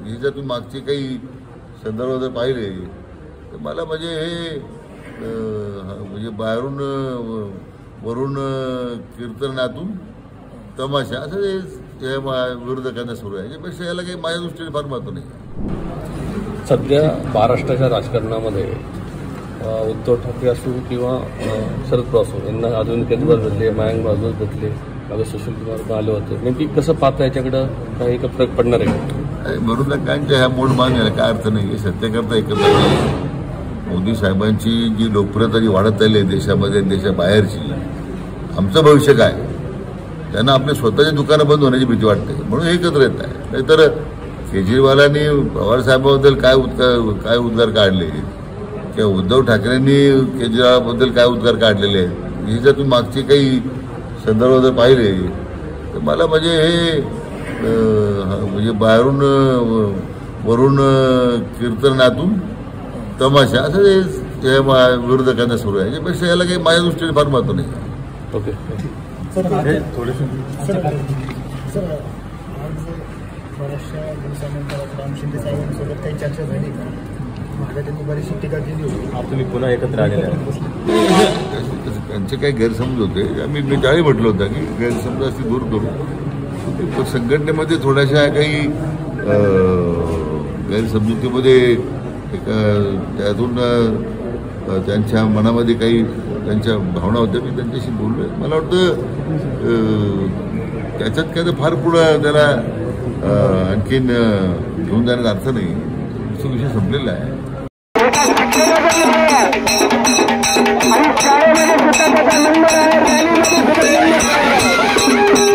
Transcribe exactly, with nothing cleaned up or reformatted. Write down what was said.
ही जर तुम्ही मागची काही संदर्भ जर पाहिले तर मला म्हणजे हे म्हणजे बाहेरून वरून कीर्तनातून तमाशा असं हे विरोधकांना सुरू आहे. याच्यापेक्षा याला काही माझ्या दृष्टीने फार महत्त्व नाही. सध्या महाराष्ट्राच्या राजकारणामध्ये उद्धव ठाकरे असो किंवा शरद पवार असो यांना अजून केजरीवाल बदले, मयांक बाजूच बदले, मागे सुशील कुमार पण आले होते. नेमकी कसं पाहता याच्याकडं काही एक फरक पडणार आहे? विरोधकांच्या ह्या मोड मागण्याला काय अर्थ नाही. सत्तेकरता एकत्र नाही. मोदी साहेबांची जी लोकप्रियता जी वाढत चालली आहे देशामध्ये देशाबाहेरची, आमचं भविष्य काय? त्यांना आपले स्वतःची दुकानं बंद होण्याची भीती वाटते म्हणून एकत्र येत आहे. नाहीतर केजरीवालांनी पवार साहेबांबद्दल काय उद्गार काय उद्गार काढले किंवा उद्धव ठाकरेंनी केजरीवालाबद्दल काय उद्गार काढलेले आहेत, ही जर तुम्ही मागची काही संदर्भ जर पाहिले तर मला म्हणजे हे म्हणजे बाहेरून वरून कीर्तनातून तमाशा असं हे विरोधकांना सुरू आहे. याच्यापेक्षा याला काही माझ्या दृष्टीने फार महत्त्व नाही. ओके सर थोडेसे सर सर आज बऱ्याचशा दिवसानंतर राम शिंदे साहेबांसोबत काही चर्चा झाली का? माझ्या त्यांनी बरीचशी टीका केली होती. आप तुम्ही पुन्हा एकत्र आलेले आहे. त्यांचे काही गैरसमज होते. आम्ही मी त्यावेळी म्हटलं होतं की गैरसमज असे दूर करू. संघटनेमध्ये थोड्याशा काही गैरसमजुतीमध्ये एक त्यातून त्यांच्या मनामध्ये काही त्यांच्या भावना होत्या. मी त्यांच्याशी बोललो. मला वाटतं त्याच्यात काय तर फार पुढं त्याला आणखीन घेऊन जाण्याचा अर्थ नाही. तो विषय संपलेला आहे. आणि शाळेमध्ये सुद्धा त्याचा नंबर आहे.